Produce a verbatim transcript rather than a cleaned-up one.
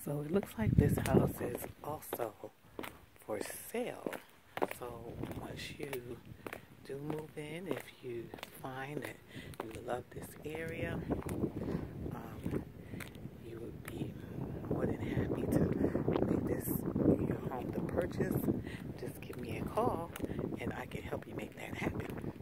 So it looks like this house is also for sale. So once you do move in, if you find that you love this area, um, you would be more than happy to make this your home to purchase. Just give me a call and I can help you make that happen.